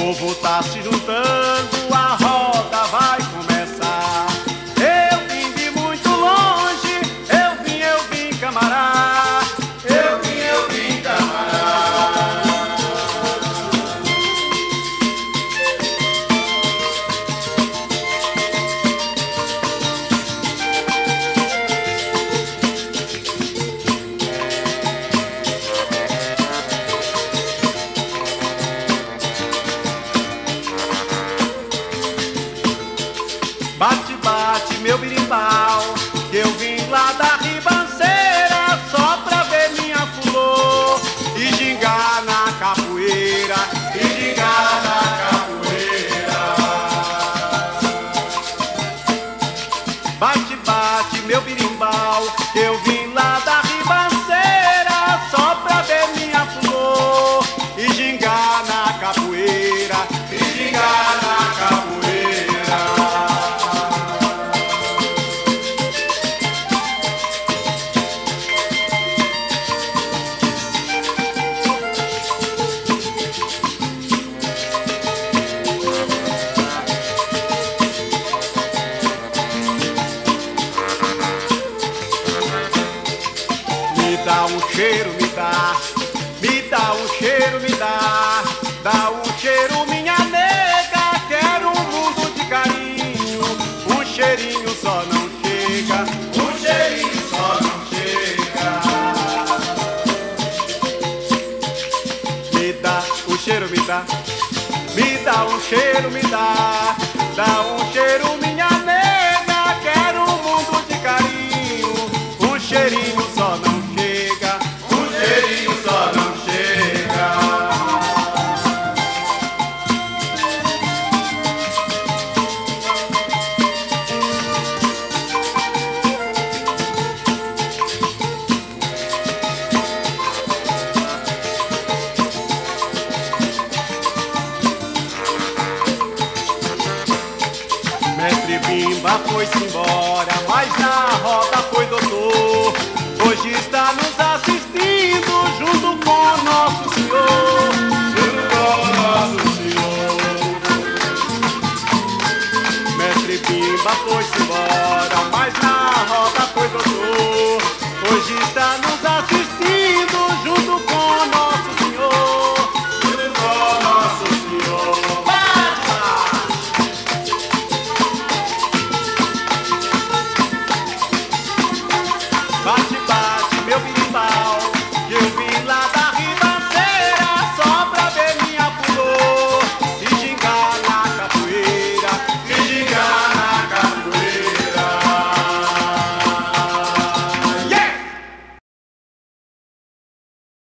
povo tá se juntando, a roda vai começar. Eu vim de muito longe, eu vim, camará. Eu vim, camará. Bate, bate, meu birimbau, que eu vim lá da ribanceira só pra ver minha flor e gingar na capoeira, e gingar na capoeira. Bate, bate, meu birimbau, que eu vim lá da ribanceira só pra ver minha flor e gingar na capoeira, e gingar na capoeira. Me dá um cheiro, me dá um cheiro, dá um cheiro, minha nega, quero um mundo de carinho, um cheirinho só não chega, um cheirinho só não chega. Me dá um cheiro, me dá um cheiro, dá um cheiro, minha nega, quero um mundo de carinho, um cheirinho só não chega, um cheirinho só não chega. Mestre Bimba foi-se embora, mas na roda